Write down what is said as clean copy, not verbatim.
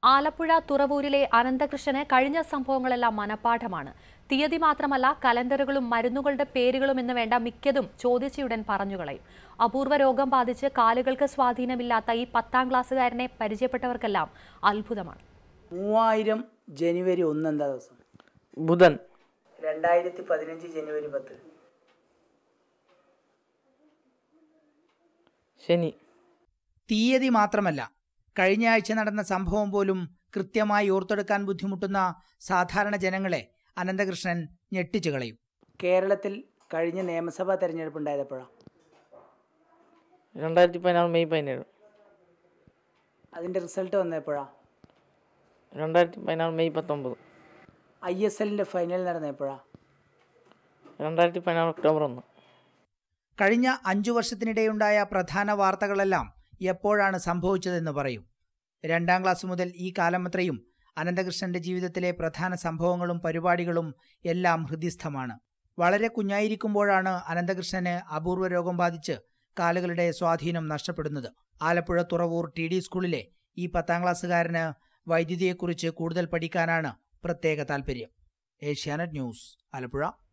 ആലപ്പുഴ തുറവൂരിലെ അനന്തകൃഷ്ണന് കഴിഞ്ഞ സംഭവങ്ങളെല്ലാം മനഃപാഠമാണ്. തീയതി മാത്രമല്ല, കലണ്ടറുകളും മരുന്നുകളുടെ പേരുകളും എന്ന് വേണ്ട മിക്കതും ചോദിച്ചയുടൻ പറഞ്ഞുകളയും. അപൂർവ രോഗം ബാധിച്ച് കാലുകൾക്ക് സ്വാധീനമില്ലാത്ത ഈ 10ാം ക്ലാസ്സുകാരനെ പരിചയപ്പെട്ടവർക്കെല്ലാം അത്ഭുതമാണ്. 3000 ജനുവരി 1 എന്താ ദിവസം? ബുധൻ. 2015 ജനുവരി 10 ശനി. തീയതി മാത്രമല്ല, കഴിഞ്ഞ ആഴ്ച നടന്ന സംഭവം പോലും കൃത്യമായി ഓർത്തെടുക്കാൻ ബുദ്ധിമുട്ടുന്ന സാധാരണ ജനങ്ങളെ അനന്തകൃഷ്ണൻ ഞെട്ടിച്ചു കളയും. കേരളത്തിൽ കഴിഞ്ഞ നിയമസഭാ തെരഞ്ഞെടുപ്പ് ഉണ്ടായപ്പോഴാണ് 2016 മെയ് 17. അതിൻ്റെ റിസൾട്ട് വന്നപ്പോഴാണ് 2016 മെയ് 19. ISLൻ്റെ ഫൈനൽ നടന്നപ്പോഴാണ് 2016 ഒക്ടോബർ 1. കഴിഞ്ഞ 5 വർഷത്തിനിടെയുണ്ടായ പ്രധാന വാർത്തകളെല്ലാം എപ്പോഴാണ് സംഭവിച്ചതെന്ന് പറയും. 2ാം ക്ലാസ് മുതൽ ഈ കാലമത്രയും അനന്തകൃഷ്ണന്റെ ജീവിതത്തിലെ പ്രധാന സംഭവങ്ങളും പരിപാടികളും എല്ലാം ഹൃദിസ്ഥമാണ്. വളരെ കുഞ്ഞായിരിക്കുമ്പോഴാണ് അനന്തകൃഷ്ണന് അപൂർവ രോഗം ബാധിച്ച് കാലുകളുടെ സ്വാധീനം നഷ്ടപ്പെടുന്നത്. ആലപ്പുഴ തുറവൂർ TD സ്കൂളിലെ ഈ 10ാം ക്ലാസ്സുകാരന് വൈദ്യുതിയെക്കുറിച്ച് കൂടുതൽ പഠിക്കാനാണ് പ്രത്യേക താല്പര്യം. ഏഷ്യാനെറ്റ് ന്യൂസ്, ആലപ്പുഴ.